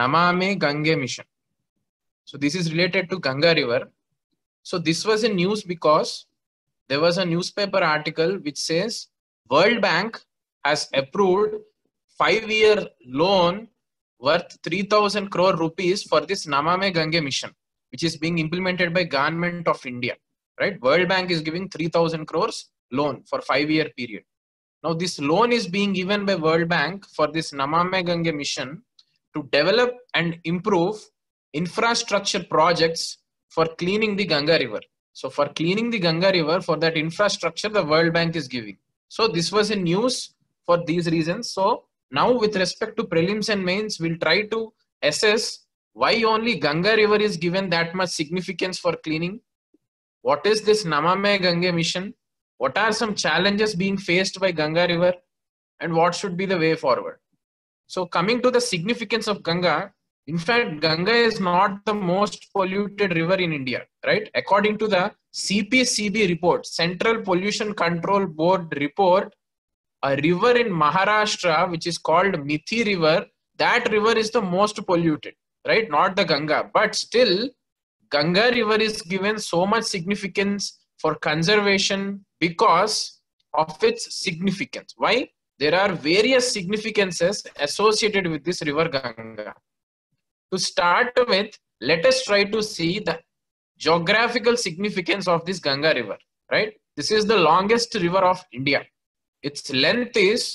Namame Gange mission. So this is related to Ganga river. So this was in news because there was a newspaper article which says World Bank has approved 5-year loan worth 3,000 crore rupees for this Namame Gange mission, which is being implemented by Government of India. Right? World Bank is giving 3,000 crores loan for 5-year period. Now this loan is being given by World Bank for this Namame Gange mission to develop and improve infrastructure projects for cleaning the Ganga river. So for cleaning the Ganga river, for that infrastructure, the World Bank is giving. So this was in news for these reasons. So now with respect to prelims and mains, we'll try to assess why only Ganga river is given that much significance for cleaning. What is this Namame Gange mission? What are some challenges being faced by Ganga river? And what should be the way forward? So coming to the significance of Ganga, in fact, Ganga is not the most polluted river in India, right? According to the CPCB report, Central Pollution Control Board report, a river in Maharashtra, which is called Mithi River, that river is the most polluted, right? Not the Ganga, but still Ganga river is given so much significance for conservation because of its significance. Why? There are various significances associated with this river Ganga. To start with, let us try to see the geographical significance of this Ganga river, right? This is the longest river of India. Its length is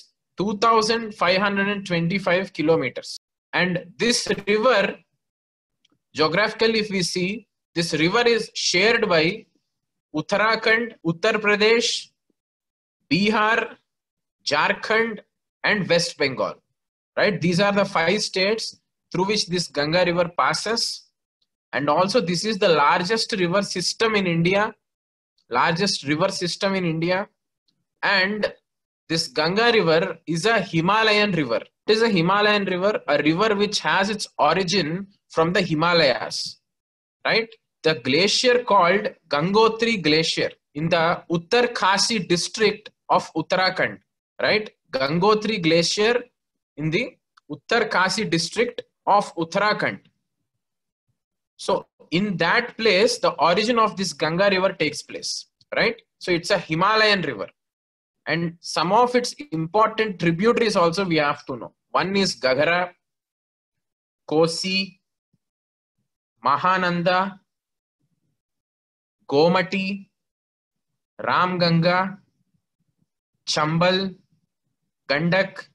2,525 kilometers. And this river, geographically, if we see, this river is shared by Uttarakhand, Uttar Pradesh, Bihar, Jharkhand, and West Bengal, right? These are the 5 states through which this Ganga river passes. And also this is the largest river system in India, and this Ganga river is a Himalayan river. It is a Himalayan river, a river which has its origin from the Himalayas, right? The glacier called Gangotri Glacier in the Uttar Khasi district of Uttarakhand, right? Gangotri Glacier in the Uttar Khasi district of Uttarakhand. So in that place, the origin of this Ganga river takes place, right? So it's a Himalayan river. And some of its important tributaries also we have to know. One is Gaghara, Kosi, Mahananda, Gomati, Ramganga, Chambal, Gandak,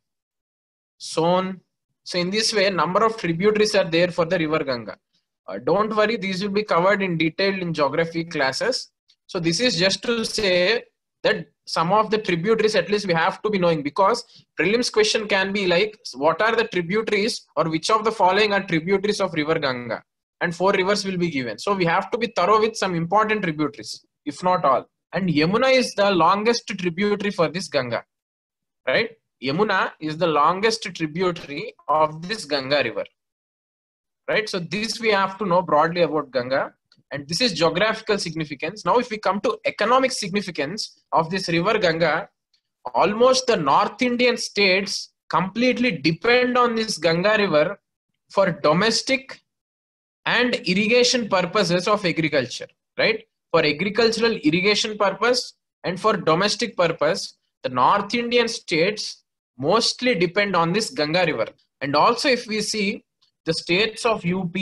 Son. So in this way, number of tributaries are there for the river Ganga. Don't worry, these will be covered in detail in geography classes. So this is just to say that some of the tributaries at least we have to be knowing, because prelims question can be like, what are the tributaries or which of the following are tributaries of river Ganga? And 4 rivers will be given. So we have to be thorough with some important tributaries, if not all. And Yamuna is the longest tributary for this Ganga, right? Yamuna is the longest tributary of this Ganga river, right? So this we have to know broadly about Ganga, and this is geographical significance. Now if we come to economic significance of this river Ganga, almost the North Indian states completely depend on this Ganga river for domestic and irrigation purposes of agriculture, right? For agricultural irrigation purpose and for domestic purpose, the North Indian states mostly depend on this Ganga river. And also if we see the states of UP,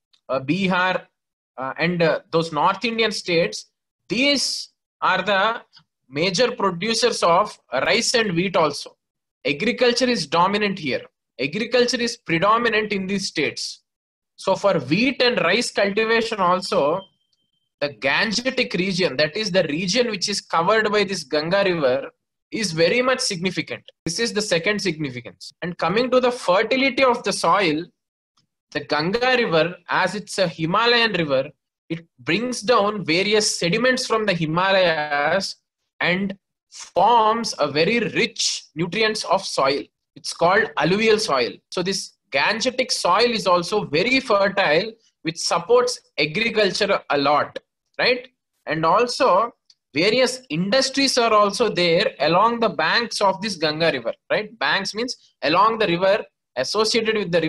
Bihar, and those North Indian states, these are the major producers of rice and wheat also. Agriculture is dominant here. Agriculture is predominant in these states. So for wheat and rice cultivation also, the Gangetic region, that is the region which is covered by this Ganga river, is very much significant. This is the second significance. And coming to the fertility of the soil, the Ganga river, as it's a Himalayan river, it brings down various sediments from the Himalayas and forms a very rich nutrients of soil. It's called alluvial soil. So this Gangetic soil is also very fertile, which supports agriculture a lot, right? And also various industries are also there along the banks of this Ganga river, right? Banks means along the river, associated with the river,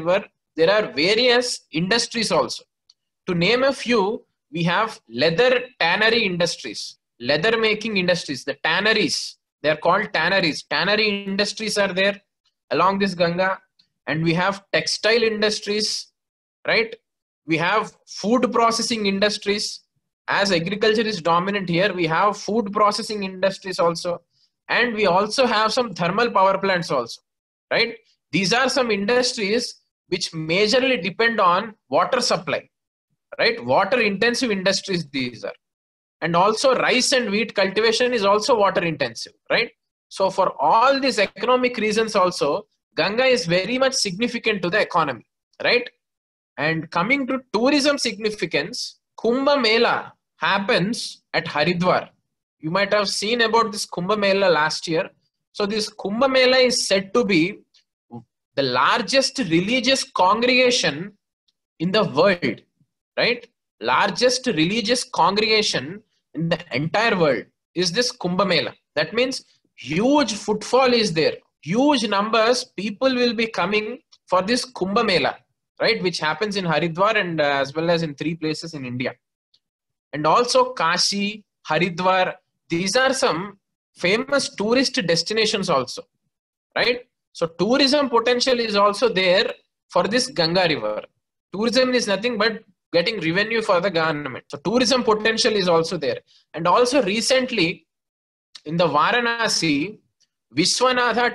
there are various industries also. To name a few, we have leather tannery industries, leather making industries, the tanneries. They are called tanneries. Tannery industries are there along this Ganga. And we have textile industries, right? We have food processing industries. As agriculture is dominant here, we have food processing industries also. And we also have some thermal power plants also, right? These are some industries which majorly depend on water supply, right? Water intensive industries these are. And also rice and wheat cultivation is also water intensive, right? So for all these economic reasons also, Ganga is very much significant to the economy, right? And coming to tourism significance, Kumbh Mela happens at Haridwar. You might have seen about this Kumbh Mela last year. So this Kumbh Mela is said to be the largest religious congregation in the world, right? Largest religious congregation in the entire world is this Kumbh Mela. That means huge footfall is there. Huge numbers people will be coming for this Kumbh Mela, right? Which happens in Haridwar and as well as in 3 places in India. And also Kashi, Haridwar, these are some famous tourist destinations also, right? So tourism potential is also there for this Ganga river. Tourism is nothing but getting revenue for the government. So tourism potential is also there. And also recently in the Varanasi, Vishwanatha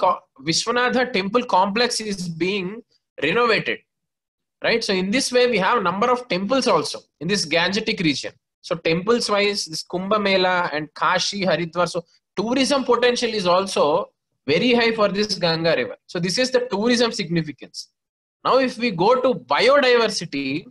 temple complex is being renovated, right? So in this way, we have number of temples also in this Gangetic region. So temples wise, this Kumbh Mela and Kashi, Haridwar. So tourism potential is also very high for this Ganga river. So this is the tourism significance. Now, if we go to biodiversity,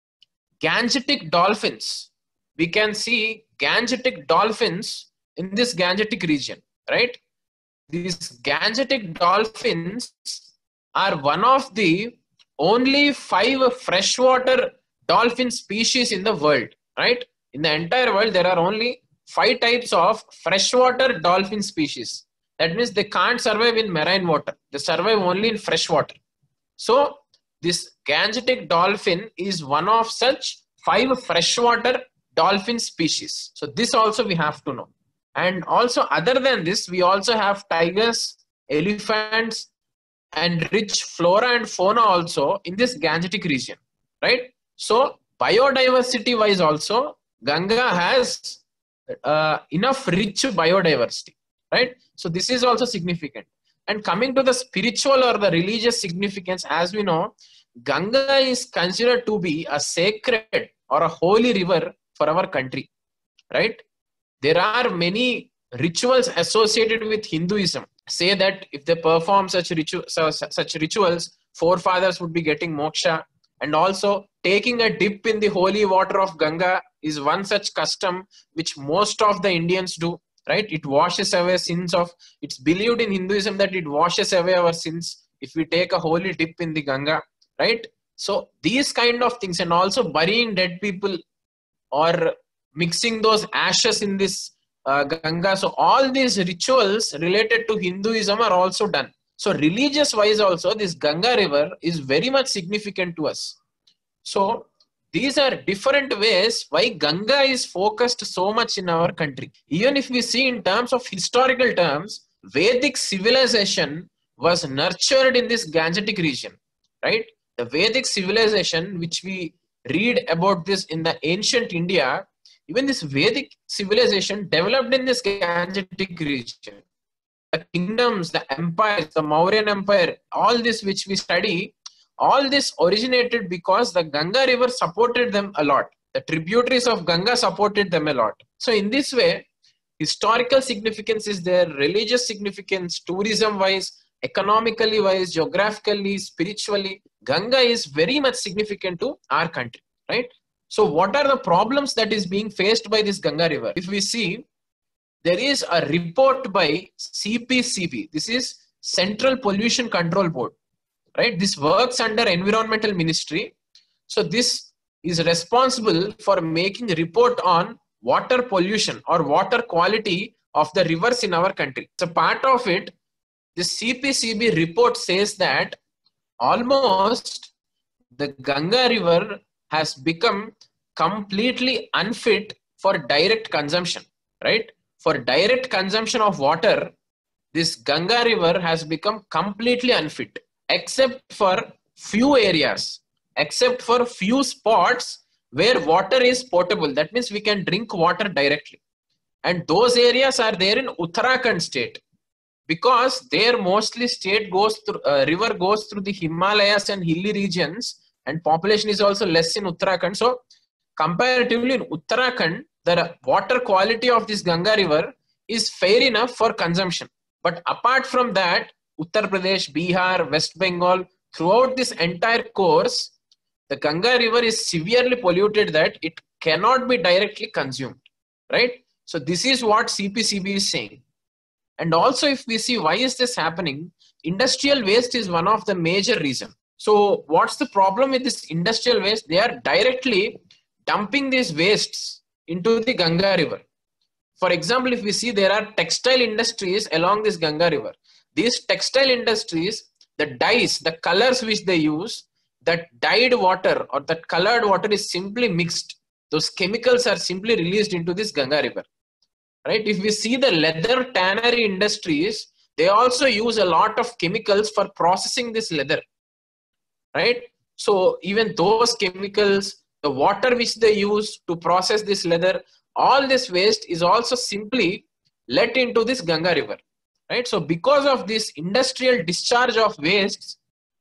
Gangetic dolphins, we can see Gangetic dolphins in this Gangetic region, right? These Gangetic dolphins are one of the only 5 freshwater dolphin species in the world, right? In the entire world, there are only 5 types of freshwater dolphin species. That means they can't survive in marine water. They survive only in fresh water. So this Gangetic dolphin is one of such 5 freshwater dolphin species. So this also we have to know. And also other than this, we also have tigers, elephants, and rich flora and fauna also in this Gangetic region, right? So biodiversity wise also, Ganga has enough rich biodiversity, right? So this is also significant. And coming to the spiritual or the religious significance, as we know, Ganga is considered to be a sacred or a holy river for our country, right? There are many rituals associated with Hinduism. Say that if they perform such rituals, forefathers would be getting moksha. And also taking a dip in the holy water of Ganga is one such custom which most of the Indians do, right? It washes away sins of, it's believed in Hinduism that it washes away our sins if we take a holy dip in the Ganga, right? So these kind of things, and also burying dead people or mixing those ashes in this Ganga. So all these rituals related to Hinduism are also done. So religious wise also, this Ganga river is very much significant to us. So these are different ways why Ganga is focused so much in our country. Even if we see in terms of historical terms, Vedic civilization was nurtured in this Gangetic region, right? The Vedic civilization, which we read about this in the ancient India, even this Vedic civilization developed in this Gangetic region. The kingdoms, the empires, the Mauryan Empire, all this which we study, all this originated because the Ganga river supported them a lot. The tributaries of Ganga supported them a lot. So in this way, historical significance is there, religious significance, tourism wise, economically wise, geographically, spiritually, Ganga is very much significant to our country, right? So what are the problems that is being faced by this Ganga river? If we see, there is a report by CPCB. This is Central Pollution Control Board, right? This works under Environmental Ministry. So this is responsible for making a report on water pollution or water quality of the rivers in our country. So part of it, this CPCB report says that almost the Ganga river has become completely unfit for direct consumption, right? For direct consumption of water, this Ganga river has become completely unfit, except for few areas, except for few spots where water is potable. That means we can drink water directly. And those areas are there in Uttarakhand state, because there mostly state goes through, river goes through the Himalayas and hilly regions, and population is also less in Uttarakhand. So comparatively in Uttarakhand, the water quality of this Ganga river is fair enough for consumption. But apart from that, Uttar Pradesh, Bihar, West Bengal, throughout this entire course, the Ganga river is severely polluted that it cannot be directly consumed, right? So this is what CPCB is saying. And also, if we see why is this happening, industrial waste is one of the major reasons. So what's the problem with this industrial waste? They are directly dumping these wastes into the Ganga river. For example, if we see, there are textile industries along this Ganga river. These textile industries, the dyes, the colors which they use, that dyed water or that colored water is simply mixed. Those chemicals are simply released into this Ganga river. Right? If we see the leather tannery industries, they also use a lot of chemicals for processing this leather. Right? So even those chemicals, the water which they use to process this leather, all this waste is also simply let into this Ganga river. Right? So because of this industrial discharge of wastes,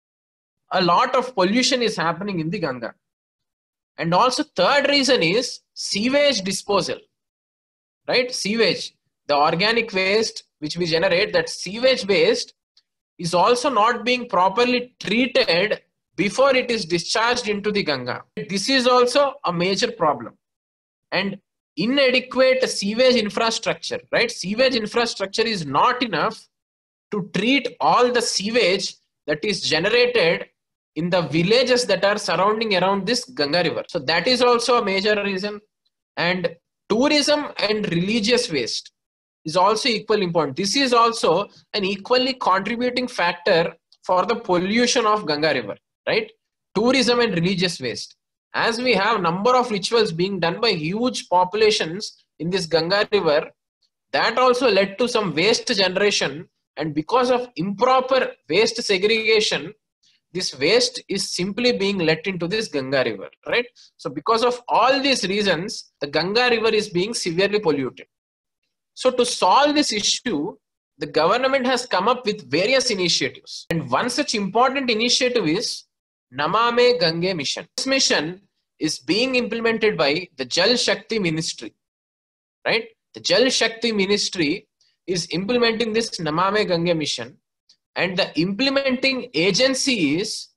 a lot of pollution is happening in the Ganga. And also third reason is sewage disposal. Right? Sewage, the organic waste which we generate, that sewage waste is also not being properly treated before it is discharged into the Ganga. This is also a major problem. And inadequate sewage infrastructure, right? Sewage infrastructure is not enough to treat all the sewage that is generated in the villages that are surrounding around this Ganga river. So that is also a major reason. And tourism and religious waste is also equally important. This is also an equally contributing factor for the pollution of Ganga river, right? Tourism and religious waste. As we have number of rituals being done by huge populations in this Ganga river, that also led to some waste generation, and because of improper waste segregation, this waste is simply being let into this Ganga river, right? So because of all these reasons, the Ganga river is being severely polluted. So to solve this issue, the government has come up with various initiatives. And one such important initiative is Namame Gange mission. This mission is being implemented by the Jal Shakti Ministry, right? The Jal Shakti Ministry is implementing this Namame Gange mission. And the implementing agency is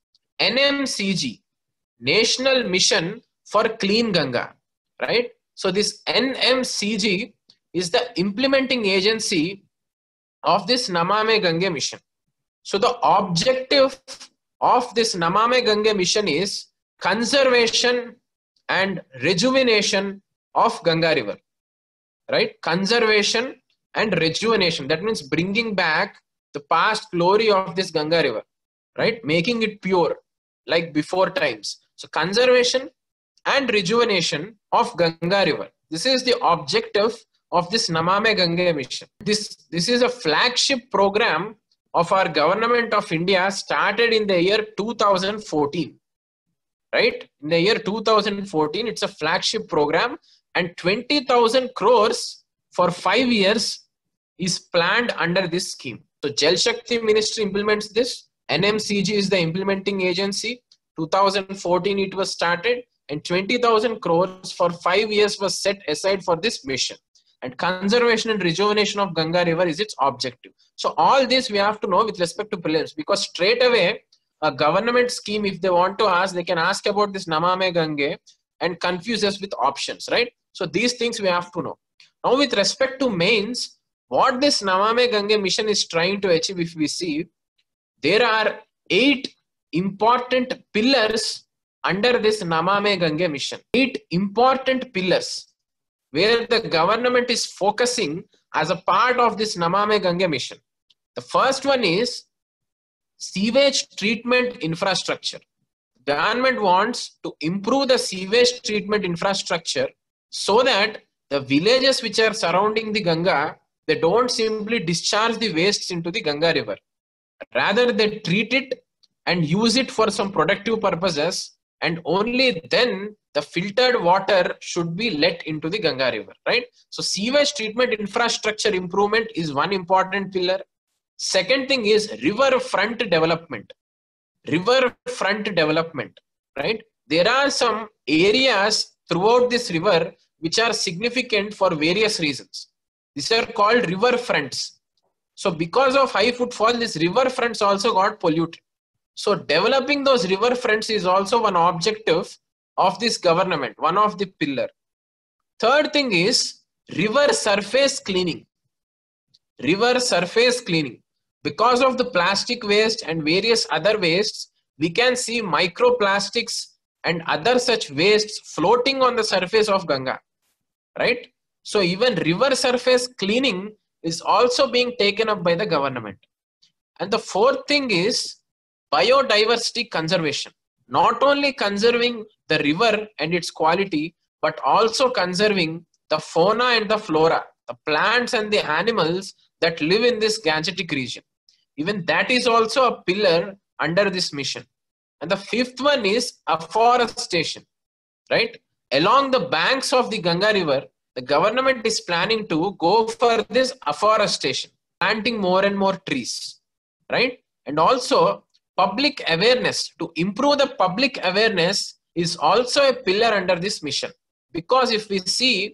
NMCG, National Mission for Clean Ganga, right? So this NMCG is the implementing agency of this Namame Gange mission. So the objective of this Namame Gange mission is conservation and rejuvenation of Ganga river, right? Conservation and rejuvenation. That means bringing back the past glory of this Ganga river, right? Making it pure like before times. So conservation and rejuvenation of Ganga river. This is the objective of this Namame Gange mission. This is a flagship program of our government of India, started in the year 2014, right? In the year 2014, it's a flagship program, and 20,000 crores for 5 years is planned under this scheme. So Jal Shakti Ministry implements this. NMCG is the implementing agency. 2014 it was started, and 20,000 crores for 5 years was set aside for this mission. And conservation and rejuvenation of Ganga river is its objective. So all this we have to know with respect to prelims, because straight away a government scheme, if they want to ask, they can ask about this Namame Gange and confuse us with options, right? So these things we have to know. Now with respect to mains, what this Namame Gange mission is trying to achieve, if we see, there are 8 important pillars under this Namame Gange mission. 8 important pillars where the government is focusing as a part of this Namame Gange mission. The first one is sewage treatment infrastructure. Government wants to improve the sewage treatment infrastructure so that the villages which are surrounding the Ganga, they don't simply discharge the wastes into the Ganga river. Rather, they treat it and use it for some productive purposes, and only then the filtered water should be let into the Ganga river, right? So sewage treatment infrastructure improvement is one important pillar. Second thing is riverfront development. Riverfront development, right? There are some areas throughout this river which are significant for various reasons. These are called riverfronts. So because of high footfall, these riverfronts also got polluted. So developing those riverfronts is also one objective of this government, one of the pillar. Third thing is river surface cleaning. River surface cleaning. Because of the plastic waste and various other wastes, we can see microplastics and other such wastes floating on the surface of Ganga, right? So even river surface cleaning is also being taken up by the government. And the fourth thing is biodiversity conservation. Not only conserving the river and its quality, but also conserving the fauna and the flora, the plants and the animals that live in this Gangetic region. Even that is also a pillar under this mission. And the fifth one is afforestation, right? Along the banks of the Ganga river, the government is planning to go for this afforestation, planting more and more trees, right? And also public awareness. To improve the public awareness is also a pillar under this mission. Because if we see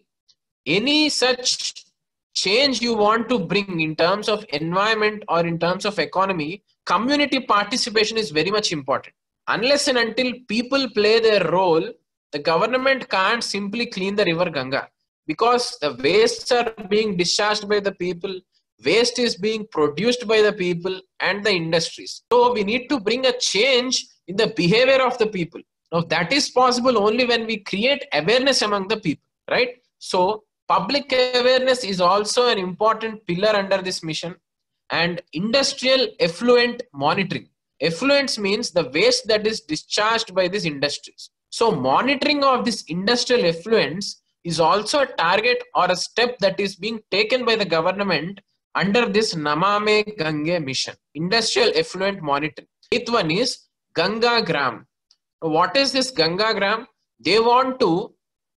any such change you want to bring in terms of environment or in terms of economy, community participation is very much important. Unless and until people play their role, the government can't simply clean the river Ganga, because the wastes are being discharged by the people, waste is being produced by the people and the industries. So we need to bring a change in the behavior of the people. Now that is possible only when we create awareness among the people, right? So public awareness is also an important pillar under this mission. And industrial effluent monitoring. Effluents means the waste that is discharged by these industries. So monitoring of this industrial effluents is also a target or a step that is being taken by the government under this Namame Gange mission. Industrial effluent monitoring. Eighth one is Ganga Gram. What is this Ganga Gram? They want to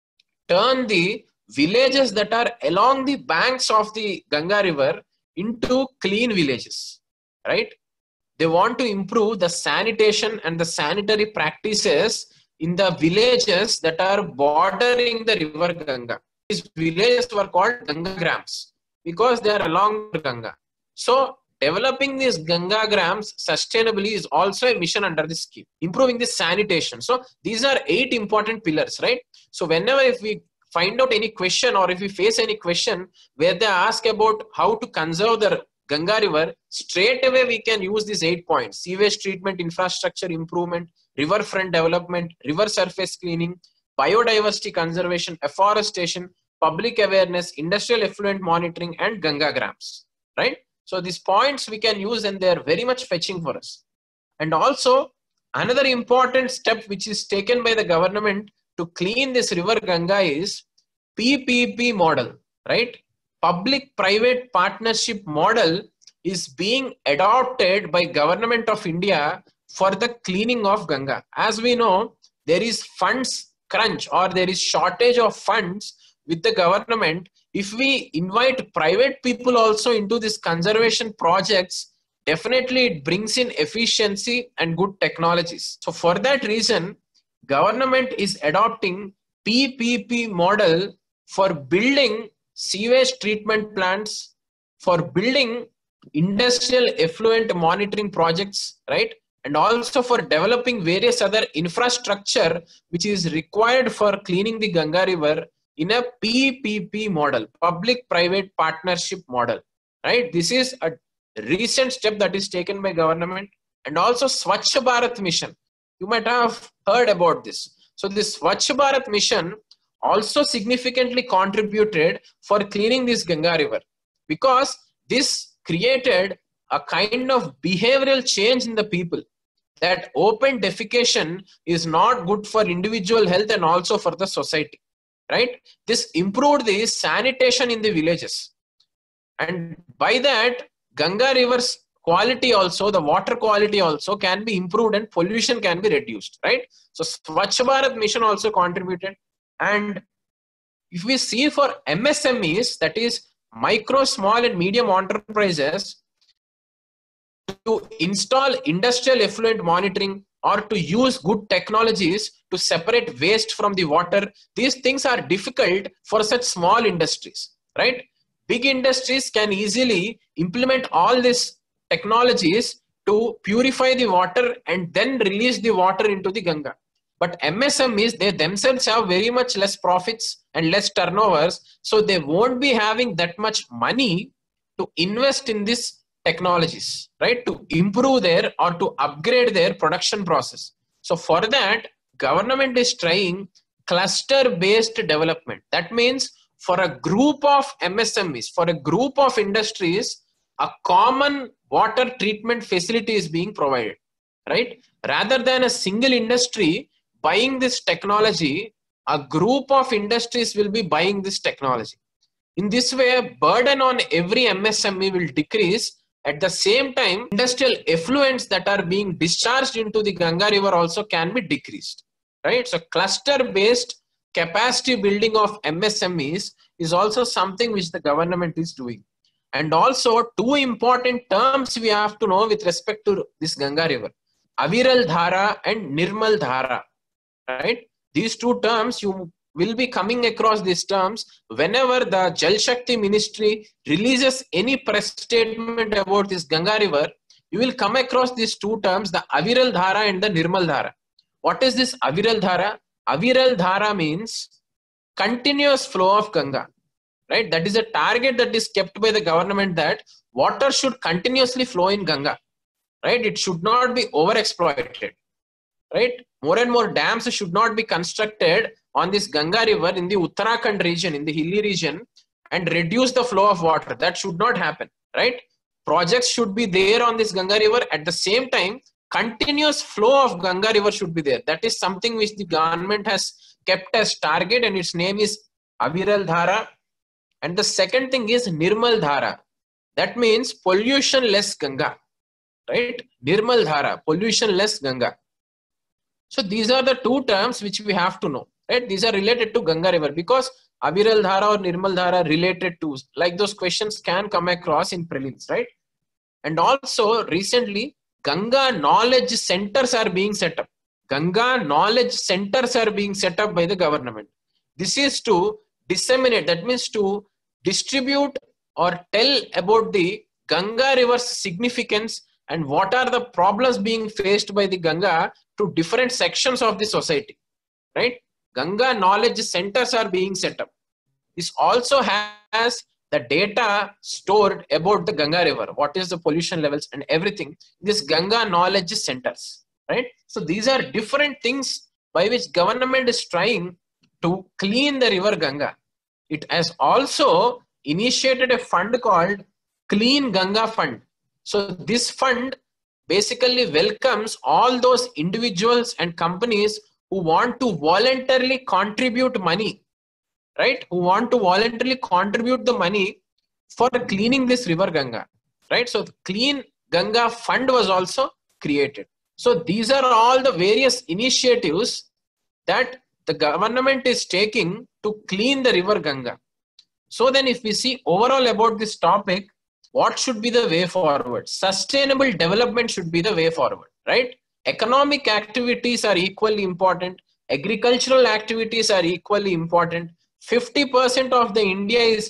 turn the villages that are along the banks of the Ganga river into clean villages, right? They want to improve the sanitation and the sanitary practices in the villages that are bordering the river Ganga. These villages were called Ganga Grams because they are along the Ganga. So developing these Ganga Grams sustainably is also a mission under this scheme. Improving the sanitation. So these are 8 important pillars, right? So whenever if we find out any question or if we face any question where they ask about how to conserve the Ganga river, straight away we can use these 8 points: sewage treatment infrastructure improvement, riverfront development, river surface cleaning, biodiversity conservation, afforestation, public awareness, industrial effluent monitoring, and Ganga Grams, right? So these points we can use and they are very much fetching for us. And also another important step which is taken by the government to clean this river Ganga is PPP model, right? Public-private partnership model is being adopted by Government of India for the cleaning of Ganga. As we know, there is funds crunch or there is shortage of funds with the government. If we invite private people also into this conservation projects, definitely it brings in efficiency and good technologies. So for that reason, government is adopting PPP model for building sewage treatment plants, for building industrial effluent monitoring projects, right? And also for developing various other infrastructure which is required for cleaning the Ganga river in a PPP model, public-private partnership model, right? This is a recent step that is taken by government. And also Swachh Bharat mission. You might have heard about this. So this Swachh Bharat mission also significantly contributed for cleaning this Ganga river, because this created a kind of behavioral change in the people, that open defecation is not good for individual health and also for the society, right? This improved the sanitation in the villages, and by that Ganga river's quality also, the water quality also can be improved and pollution can be reduced, right? So Swachh Bharat mission also contributed. And if we see for MSMEs, that is micro, small and medium enterprises, to install industrial effluent monitoring or to use good technologies to separate waste from the water, these things are difficult for such small industries, right? Big industries can easily implement all these technologies to purify the water and then release the water into the Ganga. But MSMEs, they themselves have very much less profits and less turnovers, so they won't be having that much money to invest in this technologies, right? To improve their or to upgrade their production process. So for that, government is trying cluster-based development. That means for a group of MSMEs, for a group of industries, a common water treatment facility is being provided, right? Rather than a single industry buying this technology, a group of industries will be buying this technology. In this way, burden on every MSME will decrease. At the same time, industrial effluents that are being discharged into the Ganga river also can be decreased, right? So cluster-based capacity building of MSMEs is also something which the government is doing. And also two important terms we have to know with respect to this Ganga river: Aviral Dhara and Nirmal Dhara, right? These two terms, you will be coming across these terms whenever the Jal Shakti ministry releases any press statement about this Ganga river. You will come across these two terms, the Aviral Dhara and the Nirmal Dhara. What is this Aviral Dhara? Aviral Dhara means continuous flow of Ganga, right? That is a target that is kept by the government, that water should continuously flow in Ganga, right? It should not be overexploited, right? More and more dams should not be constructed on this Ganga river in the Uttarakhand region, in the hilly region, and reduce the flow of water. That should not happen, right? Projects should be there on this Ganga river. At the same time, continuous flow of Ganga river should be there. That is something which the government has kept as target, and its name is Aviral Dhara. And the second thing is Nirmal Dhara. That means pollution less Ganga, right? Nirmal Dhara, pollution less Ganga. So these are the two terms which we have to know, right? These are related to Ganga river, because Aviral Dhara or Nirmal Dhara related to, like those questions can come across in prelims, right? And also recently Ganga knowledge centers are being set up. Ganga knowledge centers are being set up by the government. This is to disseminate, that means to distribute or tell about the Ganga river's significance and what are the problems being faced by the Ganga to different sections of the society, right? Ganga knowledge centers are being set up. This also has the data stored about the Ganga river, what is the pollution levels and everything, this Ganga knowledge centers, right? So these are different things by which government is trying to clean the river Ganga. It has also initiated a fund called Clean Ganga Fund. So this fund basically welcomes all those individuals and companies who want to voluntarily contribute money, right? Who want to voluntarily contribute the money for cleaning this river Ganga, right? So the Clean Ganga Fund was also created. So these are all the various initiatives that the government is taking to clean the river Ganga. So then if we see overall about this topic, what should be the way forward? Sustainable development should be the way forward, right? Economic activities are equally important. Agricultural activities are equally important. 50% of the India is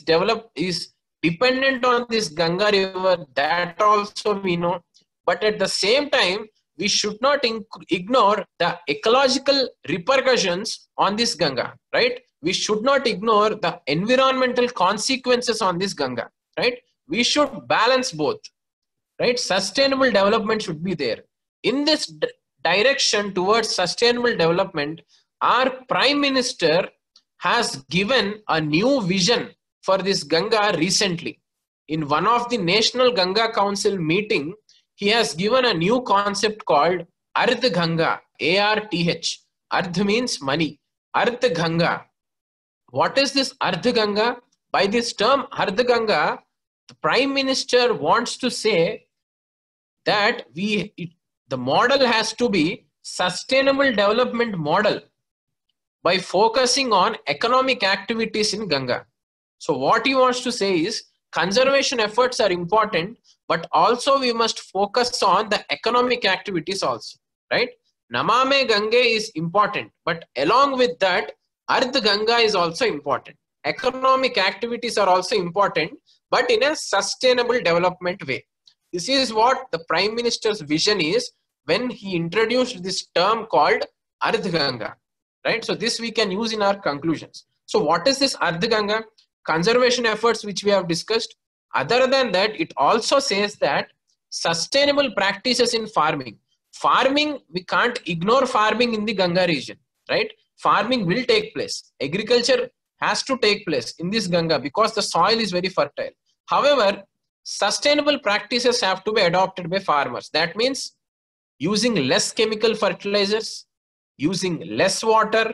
dependent on this Ganga river. That also we know. But at the same time, we should not ignore the ecological repercussions on this Ganga, right? We should not ignore the environmental consequences on this Ganga, right? We should balance both, right? Sustainable development should be there. In this direction towards sustainable development, our Prime Minister has given a new vision for this Ganga recently. in one of the National Ganga Council meeting, he has given a new concept called Ardh Ganga, A-R-T-H. Ardh means money. Ardh Ganga. What is this Ardh Ganga? By this term Ardh Ganga, the Prime Minister wants to say that the model has to be sustainable development model by focusing on economic activities in Ganga. So what he wants to say is conservation efforts are important, but also we must focus on the economic activities also, right? Namame Gange is important, but along with that, Ardh Ganga is also important. Economic activities are also important, but in a sustainable development way. This is what the Prime Minister's vision is when he introduced this term called Ardh Ganga, right? So this we can use in our conclusions. So what is this Ardh Ganga? Conservation efforts which we have discussed. Other than that, it also says that sustainable practices in farming. Farming, we can't ignore farming in the Ganga region, right? Farming will take place. Agriculture has to take place in this Ganga because the soil is very fertile. However, sustainable practices have to be adopted by farmers. That means using less chemical fertilizers, using less water,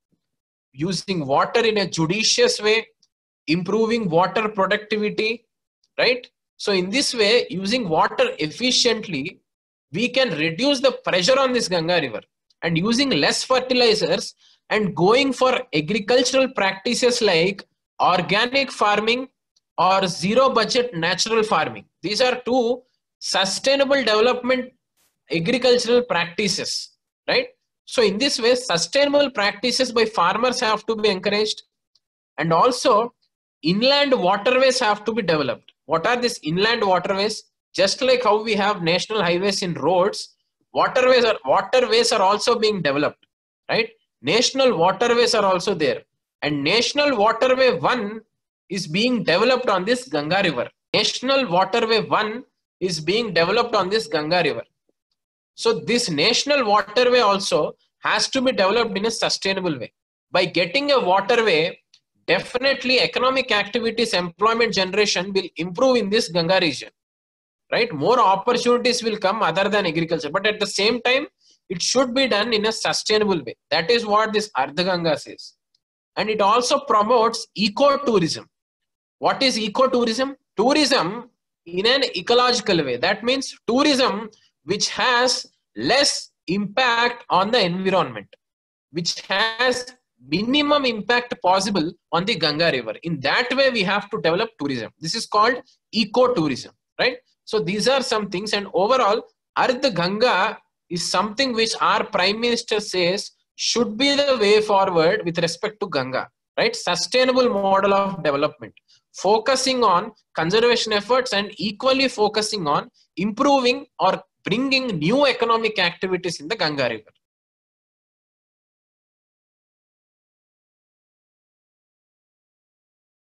using water in a judicious way, improving water productivity, right? So in this way, using water efficiently, we can reduce the pressure on this Ganga river, and using less fertilizers and going for agricultural practices like organic farming or zero budget natural farming. These are two sustainable development agricultural practices, right? So in this way, sustainable practices by farmers have to be encouraged, and also inland waterways have to be developed. What are these inland waterways? Just like how we have national highways in roads, waterways are also being developed, right? National waterways are also there, and National Waterway 1 is being developed on this Ganga river. National Waterway 1 is being developed on this Ganga river. So this national waterway also has to be developed in a sustainable way. By getting a waterway, definitely economic activities, employment generation will improve in this Ganga region, right? More opportunities will come other than agriculture, but at the same time, it should be done in a sustainable way. That is what this Ardh Ganga says. And it also promotes ecotourism. What is ecotourism? Tourism in an ecological way. That means tourism which has less impact on the environment, which has minimum impact possible on the Ganga river. In that way, we have to develop tourism. This is called ecotourism, right? So these are some things, and overall, Ardh Ganga is something which our Prime Minister says should be the way forward with respect to Ganga, right? Sustainable model of development, focusing on conservation efforts and equally focusing on improving or bringing new economic activities in the Ganga river.